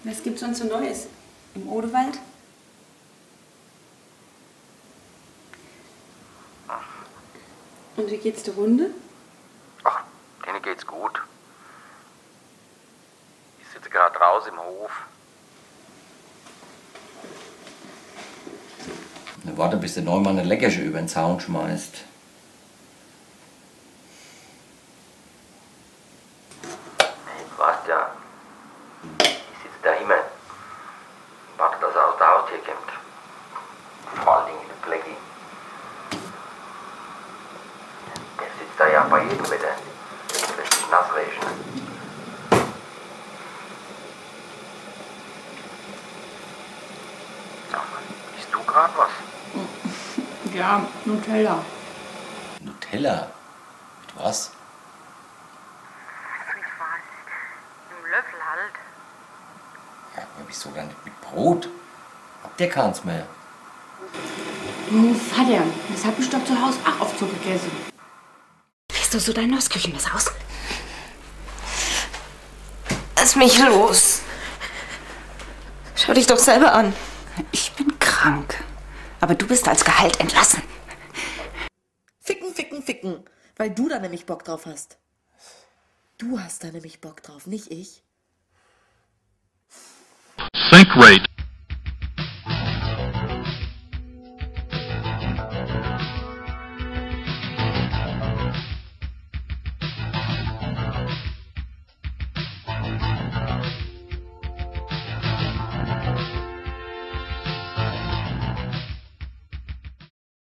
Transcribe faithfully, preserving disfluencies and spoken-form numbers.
Was gibt's sonst so Neues? Im Odewald? Und wie geht's der Runde? Ach, denen geht's gut. Ich sitze gerade draußen im Hof. Na, warte, bis der Neumann eine Leckersche über den Zaun schmeißt. Du weißt ja, ich sitze da immer und warte, dass er aus der Haustür kommt. Vor allen Dingen der Flecki. Der sitzt da ja bei jedem Wetter. Das lässt sich nass regnen. Sag mal, isst du gerade was? Ja, Nutella. Nutella? Mit was? Mit was? Mit dem Löffel halt. Ja, aber wieso dann nicht mit Brot? Habt ihr keins mehr? Oh, Vater, das hab ich doch zu Hause auch oft so gegessen. Lässt du so dein neues Küchenmesser aus? Lass mich los. Schau dich doch selber an. Ich bin krank. Aber du bist als Gehalt entlassen. Ficken, ficken, ficken. Weil du da nämlich Bock drauf hast. Du hast da nämlich Bock drauf, nicht ich. Sync rate